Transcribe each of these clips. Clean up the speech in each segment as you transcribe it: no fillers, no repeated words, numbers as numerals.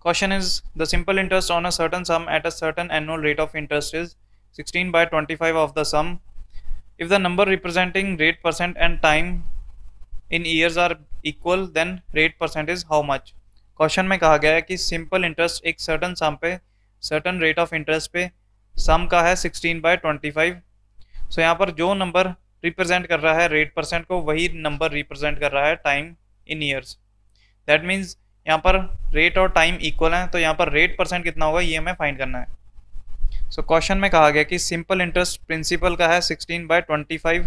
Question is, the simple interest on a certain sum at a certain annual rate of interest is 16 by 25 of the sum. If the number representing rate percent and time in years are equal, then rate percent is how much? Question में कहा गया है कि simple interest एक certain sum पे certain rate of interest पे सम का है 16 बाय 25. सो यहाँ पर जो नंबर रिप्रेजेंट कर रहा है रेट परसेंट को, वही नंबर रिप्रेजेंट कर रहा है time in years. That means यहाँ पर रेट और टाइम इक्वल है, तो यहाँ पर रेट परसेंट कितना होगा ये हमें फाइंड करना है. सो क्वेश्चन में कहा गया कि सिंपल इंटरेस्ट प्रिंसिपल का है 16 बाय 25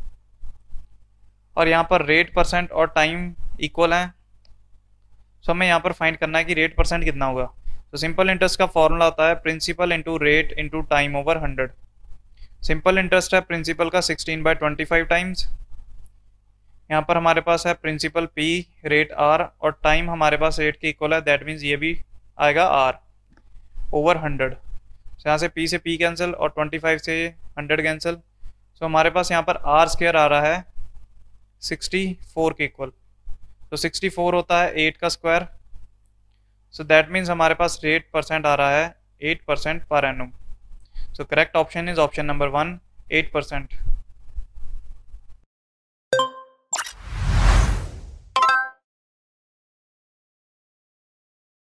और यहाँ पर रेट परसेंट और टाइम इक्वल है. सो हमें यहाँ पर फाइंड करना है कि रेट परसेंट कितना होगा. तो सिंपल इंटरेस्ट का फॉर्मूला होता है principal into rate into time over 100. Simple interest है प्रिंसिपल का 16 बाय 25 टाइम्स. यहाँ पर हमारे पास है प्रिंसिपल P, रेट R और टाइम हमारे पास रेट के इक्वल है. दैट मीन्स ये भी आएगा R ओवर 100. तो यहाँ से P से P कैंसिल और 25 से 100 कैंसिल. सो हमारे पास यहाँ पर R स्क्वायर आ रहा है 64 के इक्वल. तो 64 होता है 8 का स्क्वायर. सो दैट मीन्स हमारे पास रेट परसेंट आ रहा है 8% per annum. So correct option is option number 1, 8%.